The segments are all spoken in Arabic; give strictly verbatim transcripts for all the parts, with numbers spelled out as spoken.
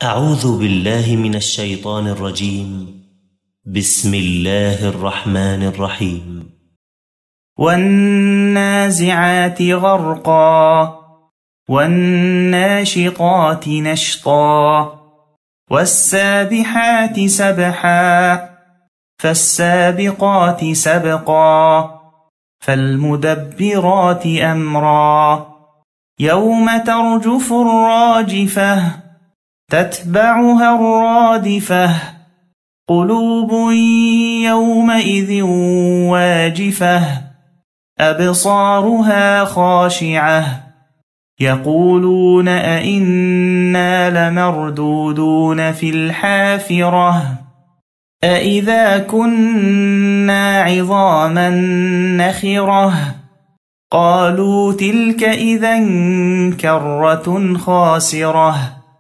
أعوذ بالله من الشيطان الرجيم. بسم الله الرحمن الرحيم. والنازعات غرقا والناشطات نشطا والسابحات سبحا فالسابقات سبقا فالمدبرات أمرا يوم ترجف الراجفة تتبعها الرادفة قلوب يومئذ واجفة أبصارها خاشعة يقولون أئنا لمردودون في الحافرة أئذا كنا عظاما نخرة قالوا تلك إذا كرة خاسرة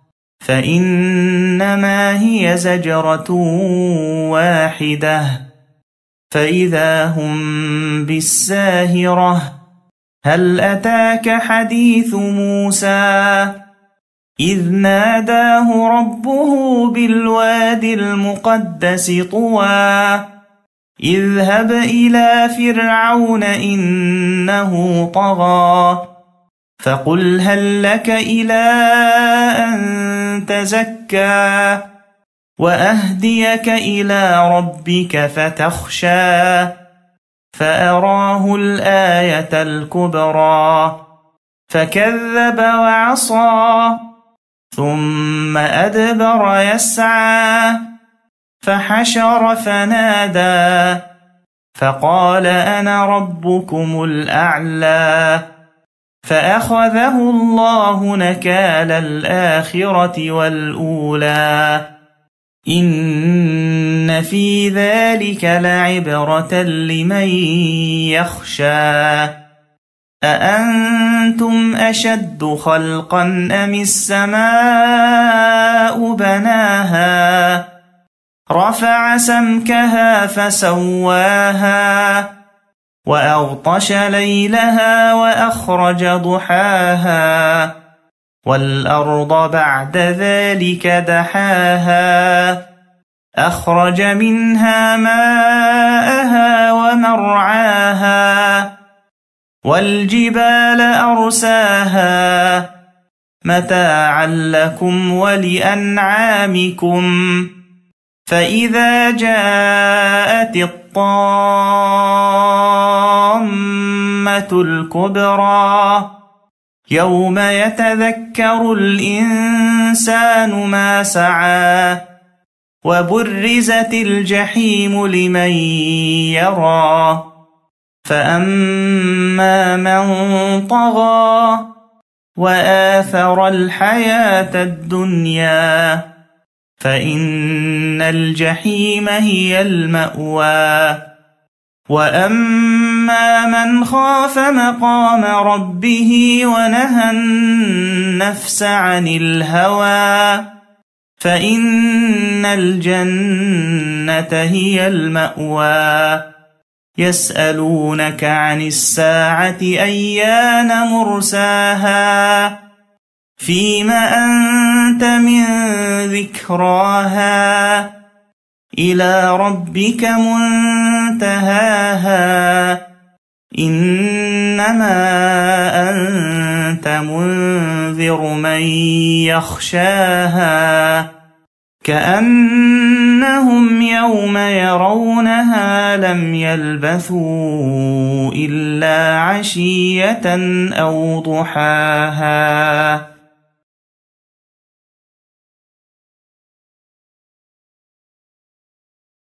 فإنما هي زجرة واحدة فإذا هم بالساهرة هل أتاك حديث موسى إذ ناداه ربه بالواد المقدس طوى اذهب إلى فرعون إنه طغى فقل هل لك إلى أن تزكى وأهديك إلى ربك فتخشى فأراه الآية الكبرى فكذب وعصى ثم أدبر يسعى فحشر فنادى فقال أنا ربكم الأعلى فأخذه الله نكال الآخرة والأولى إن في ذلك لعبرة لمن يخشى أأنتم أشد خلقا أم السماء بناها رفع سمكها فسواها وأغطش ليلها وأخرج ضحاها والأرض بعد ذلك دحاها أخرج منها ماءها ومرعاها والجبال أرساها متاعا لكم ولأنعامكم فإذا جاءت الطامة الكبرى يوم يتذكر الإنسان ما سعى وبرزت الجحيم لمن يرى فأما من طغى وآثر الحياة الدنيا فإن الجحيم هي المأوى وأما من خاف مقام ربه ونهى النفس عن الهوى فإن الجنة هي المأوى يسألونك عن الساعة أيان مرساها فيم أنت من ذكراها إلى ربك منتهاها إنما أنت منذر من يخشاها كأنهم يوم يرونها لم يلبثوا إلا عشية أو ضحاها.